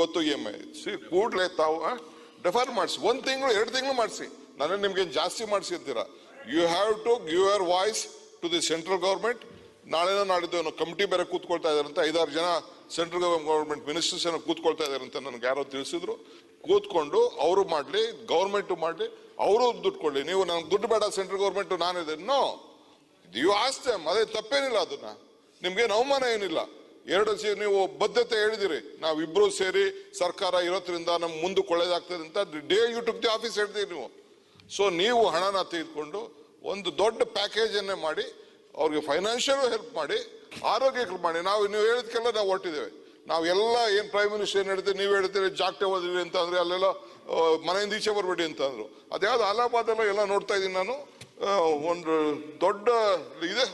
ಇವತ್ತು EMI ಕೂಡಲೇ ತಾವು ಡೆಫರ್ ಮಾಡಿಸಿ, 1 ತಿಂಗಳು 2 ತಿಂಗಳು ಮಾಡಿಸಿ. ನಾನು ನಿಮ್ಗೆ ಜಾಸ್ತಿ ಮಾಡಿಸಿ ಅಂತೀರಾ. You have to give your voice to the central government. ನಾಳೆನೋ ನಾಡಿದ್ದು ಕಮಿಟಿ ಬೇರೆ ಕೂತ್ಕೊಳ್ತಾ ಇದಾರೆ ಅಂತ 5-6 ಜನ ಸೆಂಟ್ರಲ್ ಗವರ್ಮೆಂಟ್ ಮಿನಿಸ್ಟರ್ಸ್ ಏನೋ ಕೂತ್ಕೊಳ್ತಾ ಇದಾರೆ ಅಂತ ನನಗೆ ಯಾರೋ ತಿಳಿಸಿದ್ರು. ಕೂತ್ಕೊಂಡು ಅವರು ಮಾಡಲಿ, ಗವರ್ಮೆಂಟ್ ಮಾಡಲಿ, ಅವರು ದುಡ್ಡು ಕೊಡಲಿ. ನೀವು ನನಗೆ ದುಡ್ಡು ಬೇಡ ಸೆಂಟ್ರಲ್ ಗವರ್ಮೆಂಟ್ ನಾನಿದೆ, ನೋ, ಯು ಆಸ್ಕ್ ದೆಮ್. ಅದೇ ತಪ್ಪೇನಿಲ್ಲ, ಅದನ್ನ ನಿಮ್ಗೇನು ಅವಮಾನ ಏನಿಲ್ಲ. 2 ನೀವು ಬದ್ಧತೆ ಹೇಳಿದಿರಿ, ನಾವಿಬ್ರು ಸೇರಿ ಸರ್ಕಾರ ಇರೋದ್ರಿಂದ ನಮ್ಗೆ ಮುಂದಕ್ಕೆ ಒಳ್ಳೇದಾಗ್ತದೆ ಅಂತ day you took the office ಹೇಳ್ತೀರಿ ನೀವು. ಸೊ ನೀವು ಹಣನ ತೆಗೆದುಕೊಂಡು ಒಂದು ದೊಡ್ಡ ಪ್ಯಾಕೇಜ್ ಅನ್ನೇ ಮಾಡಿ ಅವ್ರಿಗೆ ಫೈನಾನ್ಷಿಯಲ್ ಹೆಲ್ಪ್ ಮಾಡಿ, ಆರೋಗ್ಯಕ್ಕೆ ಮಾಡಿ. ನೀವು ಹೇಳಿದ್ಕೆಲ್ಲ ನಾವು ಹೊರಟಿದ್ದೇವೆ. ನಾವೆಲ್ಲ ಏನು ಪ್ರೈಮ್ ಮಿನಿಸ್ಟರ್ ಏನು ಹೇಳ್ತೀವಿ, ನೀವು ಹೇಳ್ತೀರಿ ಜಾಗ್ಟೆ ಓದಿರಿ ಅಂತ ಅಂದ್ರೆ ಅಲ್ಲೆಲ್ಲ ಮನೆಯಿಂದ ಈಚೆ ಬರಬೇಡಿ ಅಂತ ಅಂದ್ರು. ಅದ್ಯಾವ್ದು ಅಲಹಾಬಾದ್ ಎಲ್ಲ ನೋಡ್ತಾ ಇದ್ದೀನಿ ನಾನು. ಒಂದು ದೊಡ್ಡ ಇದೆ,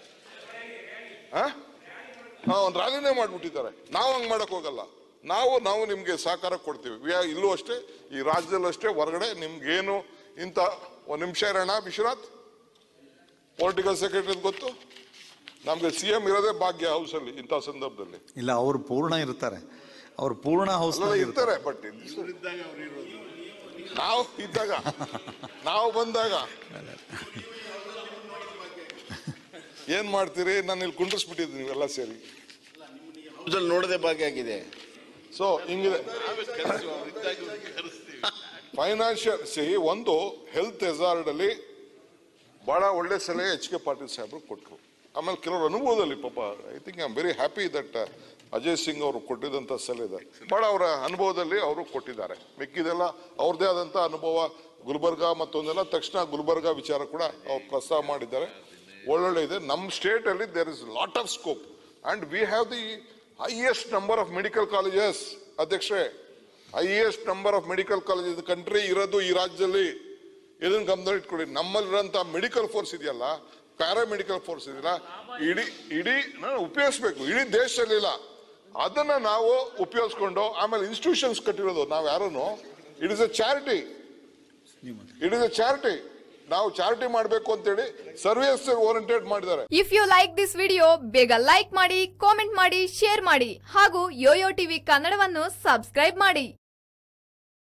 ಒಂದು ರ್ಯಾಲಿನೇ ಮಾಡ್ಬಿಟ್ಟಿದ್ದಾರೆ. ನಾವು ಹಂಗೆ ಮಾಡಕ್ ಹೋಗಲ್ಲ. ನಾವು ನಿಮ್ಗೆ ಸಹಕಾರ ಕೊಡ್ತೀವಿ. ಇಲ್ಲೂ ಅಷ್ಟೇ, ಈ ರಾಜ್ಯದಲ್ಲೂ ಅಷ್ಟೇ, ಹೊರಗಡೆ ನಿಮ್ಗೇನು ಇಂಥ 1 ನಿಮಿಷ ಇರೋಣ. ವಿಶ್ವನಾಥ್ ಪೊಲಿಟಿಕಲ್ ಸೆಕ್ರೆಟರಿ ಗೊತ್ತು, ನಮ್ಗೆ CM ಇರೋದೇ ಭಾಗ್ಯ ಹೌಸ್ ಅಲ್ಲಿ. ಇಂಥ ಸಂದರ್ಭದಲ್ಲಿ ಇಲ್ಲ, ಅವರು ಪೂರ್ಣ ಇರ್ತಾರೆ, ಅವ್ರು ಪೂರ್ಣ ಹೌಸ್ ಇರ್ತಾರೆ. ಬಟ್ ನಾವು ಇದ್ದಾಗ, ನಾವು ಬಂದಾಗ ಏನ್ ಮಾಡ್ತೀರಿ? ನಾನು ಇಲ್ಲಿ ಕುಂಡ್ರಿಸ್ಬಿಟ್ಟಿದ್ದೀನಿ ನೀವೆಲ್ಲ ಸೇರಿ. ನೋಡದೆ ಭಾಗ್ಯ ಆಗಿದೆ. ಸೊ ಹಿಂಗಿದೆ ಫೈನಾನ್ಷಿಯಲ್. ಒಂದು ಹೆಲ್ತ್ ಹೆಜಾರ್ಡ್ ಅಲ್ಲಿ ಬಹಳ ಒಳ್ಳೆ ಸಲಹೆ HK ಪಾಟೀಲ್ ಸಾಹೇಬ್ರು ಕೊಟ್ಟರು. ಆಮೇಲೆ ಕೆಲವರು ಅನುಭವದಲ್ಲಿ ಪಾಪ I think I am very happy that Ajay Singh ಅವರು ಕೊಟ್ಟಿದ್ದಂಥ ಸಲಹೆ ಬಹಳ ಅವರ ಅನುಭವದಲ್ಲಿ ಅವರು ಕೊಟ್ಟಿದ್ದಾರೆ. ಮಿಕ್ಕಿದೆಲ್ಲ ಅವ್ರದ್ದೇ ಆದಂಥ ಅನುಭವ. ಗುಲ್ಬರ್ಗ ಮತ್ತೊಂದೆಲ್ಲ ತಕ್ಷಣ ಗುಲ್ಬರ್ಗ ವಿಚಾರ ಕೂಡ ಅವ್ರು ಪ್ರಸ್ತಾವ ಮಾಡಿದ್ದಾರೆ. ಒಳ್ಳೊಳ್ಳೆ ಇದೆ. ನಮ್ಮ ಸ್ಟೇಟ್ ಅಲ್ಲಿ there is lot of scope and we have the highest number of medical colleges. ಅಧ್ಯಕ್ಷರೇ, highest number of medical colleges country ಇರೋದು ಈ ರಾಜ್ಯದಲ್ಲಿ. ಇದನ್ನ ಗಮನ ಇಟ್ಕೊಳ್ಳಿ. ನಮ್ಮಲ್ಲಿರೋಂಥ ಮೆಡಿಕಲ್ ಫೋರ್ಸ್ ಇದೆಯಲ್ಲ, ಪ್ಯಾರಾಮೆಡಿಕಲ್ ಫೋರ್ಸ್ ಇದೆಯಲ್ಲ, ಇಡೀ ಉಪಯೋಗಿಸ್ಬೇಕು. ಇಡೀ ದೇಶದಲ್ಲಿಲ್ಲ. ಅದನ್ನ ನಾವು ಉಪಯೋಗಿಸ್ಕೊಂಡು ಆಮೇಲೆ ಇನ್ಸ್ಟಿಟ್ಯೂಷನ್ಸ್ ಕಟ್ಟಿರೋದು ನಾವು ಯಾರೂ. It is a charity. ನಾವು ಚಾರಿಟಿ ಮಾಡಬೇಕು ಅಂತೇಳಿ ಸರ್ವಿಸ್ ಓರಿಯೆಂಟೆಡ್ ಮಾಡಿದ್ದಾರೆ. If you like this video, ಬೇಗ ಲೈಕ್ ಮಾಡಿ, ಕಾಮೆಂಟ್ ಮಾಡಿ, ಶೇರ್ ಮಾಡಿ ಹಾಗೂ ಯೋಯೋ ಟಿವಿ ಕನ್ನಡವನ್ನು ಸಬ್ಸ್ಕ್ರೈಬ್ ಮಾಡಿ.